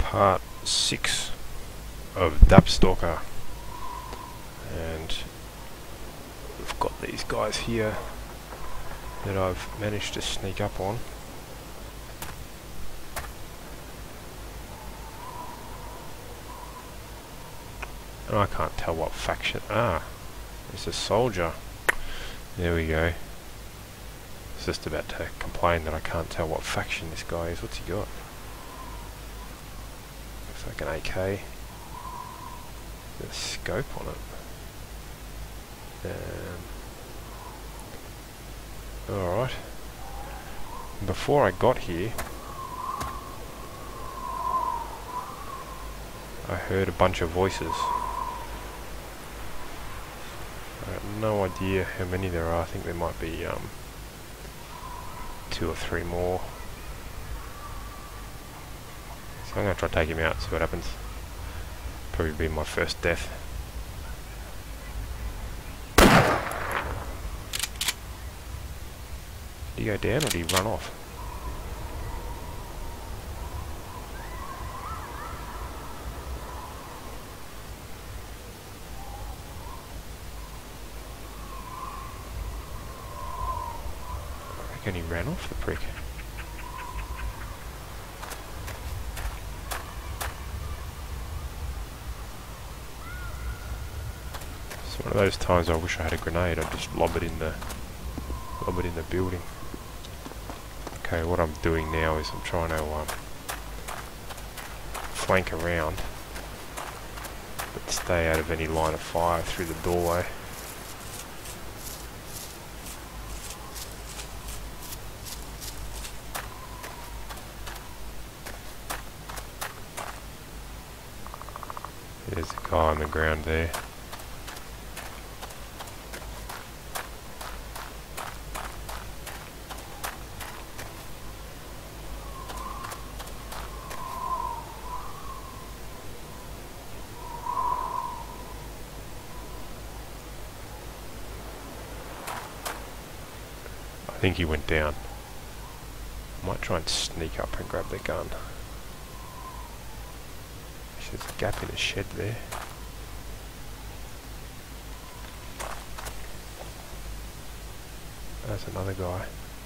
part 6 of DAP STaLKeR, and we've got these guys here that I've managed to sneak up on. And I can't tell what faction. Ah, it's a soldier. There we go. I was just about to complain that I can't tell what faction this guy is. What's he got? Looks like an AK. There's a scope on it. Alright. Before I got here, I heard a bunch of voices. I have no idea how many there are. I think there might be 2 or 3 more. So I'm going to try to take him out, see what happens. Probably be my first death. Did he go down or did he run off? I reckon he ran off, the prick. It's one of those times I wish I had a grenade. I'd just lob it in the building. Okay, what I'm doing now is I'm trying to flank around, but stay out of any line of fire through the doorway. There's a guy on the ground there. I think he went down. I might try and sneak up and grab the gun. There's a gap in the shed there. There's another guy.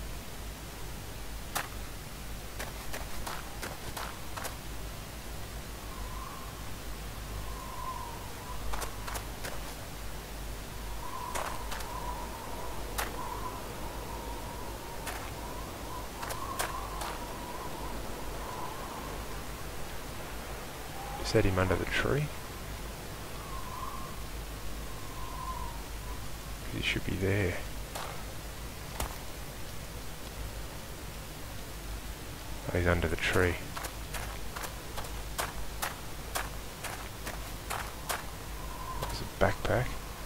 Set him under the tree. He should be there. Oh, he's under the tree. There's a backpack.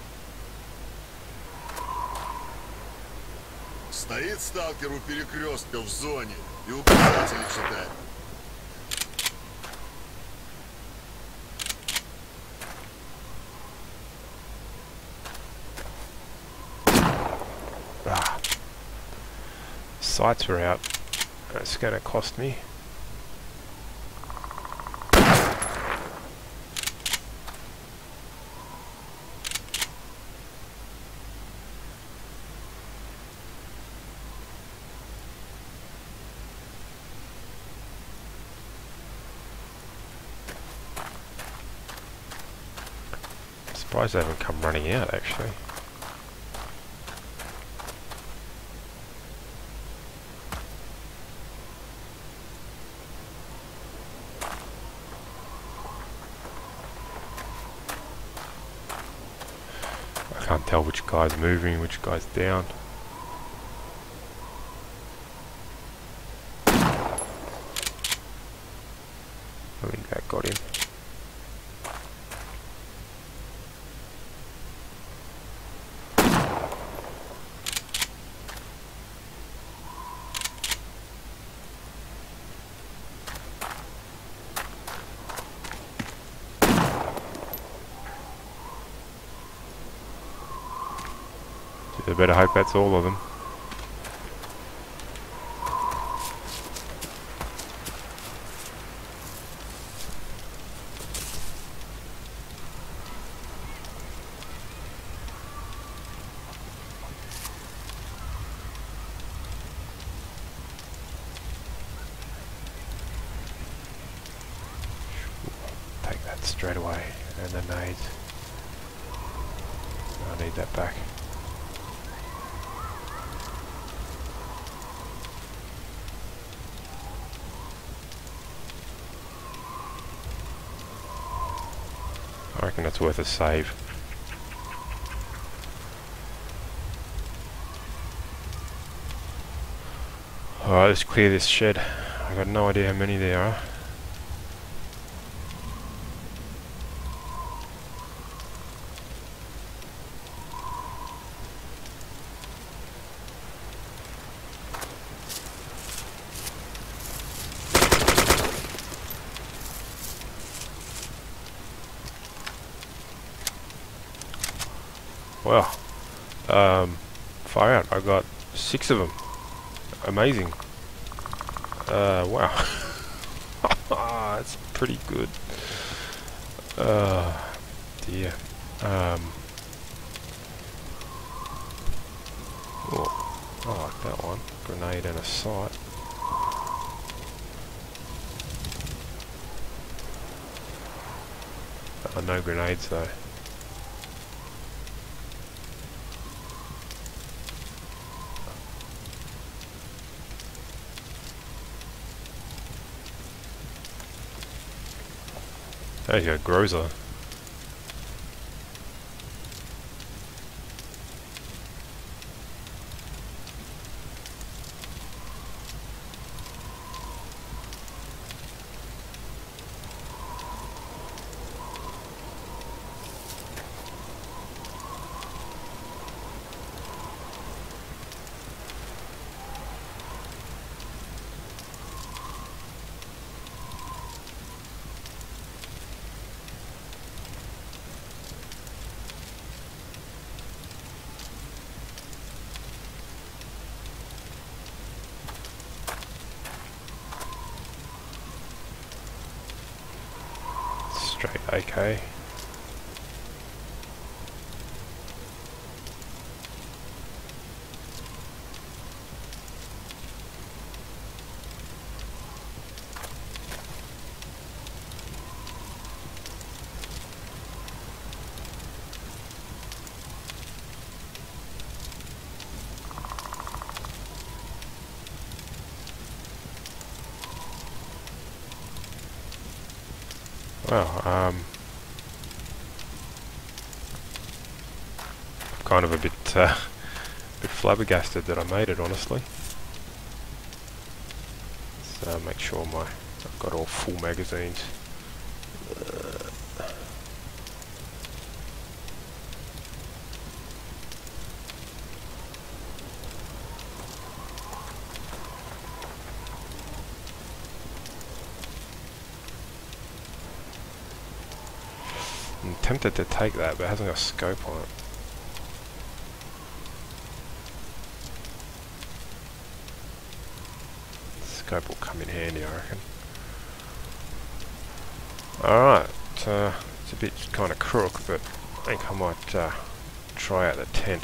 Стоит сталкер у перекрестка в зоне и указатели читает. Sights were out. It's going to cost me. I'm surprised they haven't come running out, actually. I can't tell which guy's moving, which guy's down. I think that got him. I better hope that's all of them. straight away. And the nades. I need that back. I reckon that's worth a save. Alright, let's clear this shed. I've got no idea how many there are. Well, far out. I got 6 of them. Amazing. Wow. That's pretty good. Dear. Oh, I like that one. Grenade and a sight. No grenades though. There you go, Groza. Straight AK. Well, kind of a bit flabbergasted that I made it, honestly. So make sure I've got all full magazines. I'm tempted to take that, but it hasn't got a scope on it. Scope will come in handy, I reckon. Alright, it's a bit kind of crook, but I think I might try out the tent.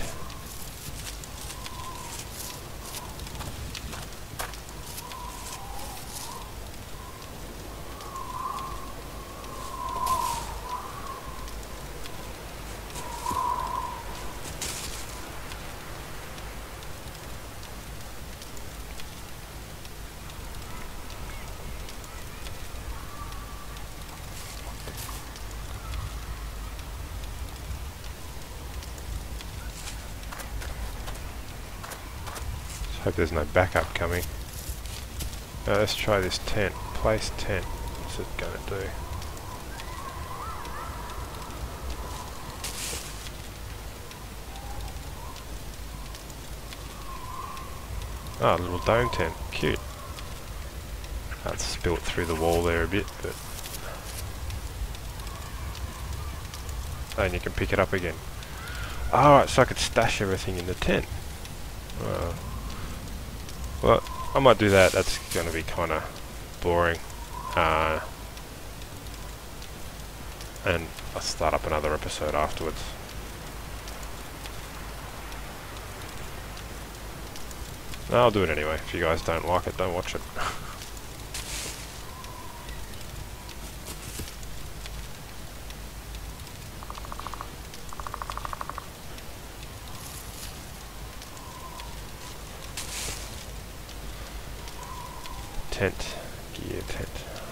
Hope there's no backup coming. Now let's try this tent. Place tent. What's it gonna do? Ah, a little dome tent. Cute. That's spilt through the wall there a bit, but... and you can pick it up again. Alright, so I could stash everything in the tent. Well, I might do that. That's going to be kind of boring. And I'll start up another episode afterwards. No, I'll do it anyway. If you guys don't like it, don't watch it. tent. Gear tent.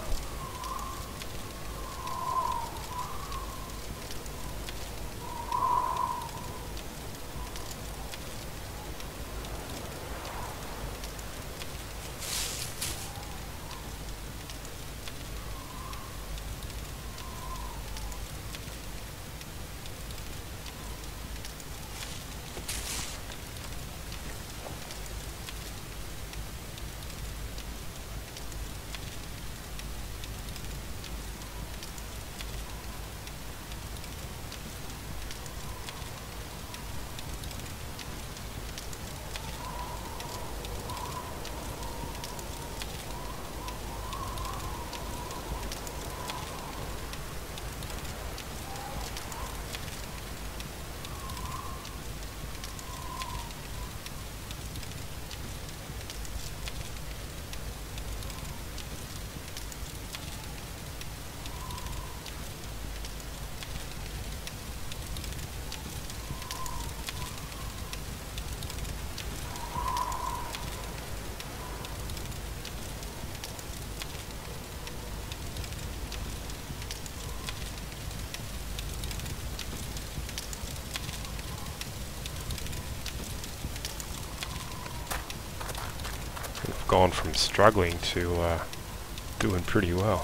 Gone from struggling to doing pretty well.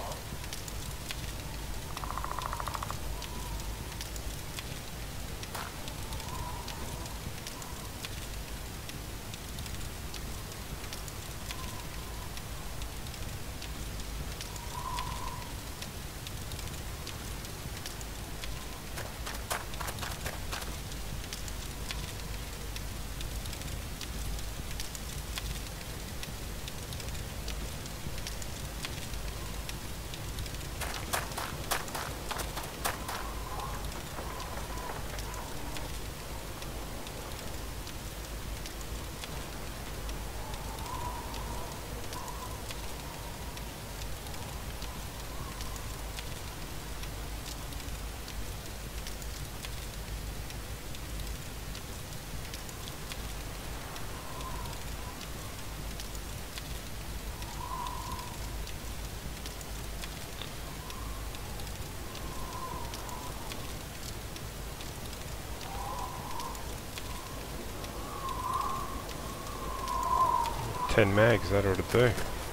Ten mags, that ought to do.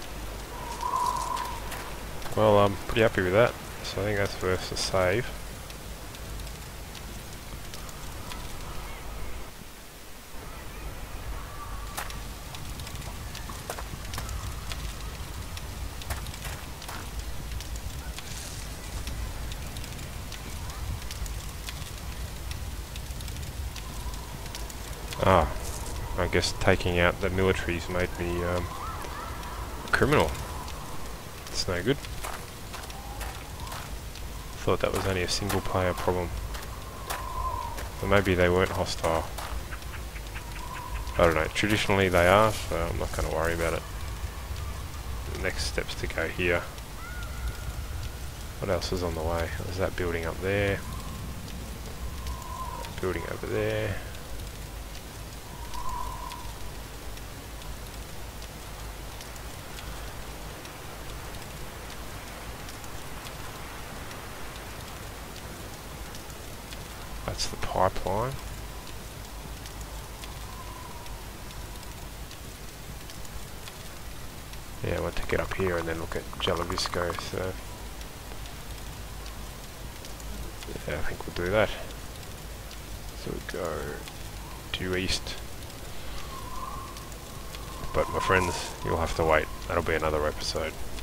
Well, I'm pretty happy with that, so I think that's worth a save. Ah, I guess taking out the militaries made me a criminal. It's no good. Thought that was only a single player problem. Or maybe they weren't hostile. I don't know, traditionally they are, so I'm not going to worry about it. The next step's to go here. What else is on the way? There's that building up there. Building over there. That's the pipeline. Yeah, I want to get up here and then look at Jalavisco, so yeah, I think we'll do that. So we go due east. But my friends, you'll have to wait. That'll be another episode.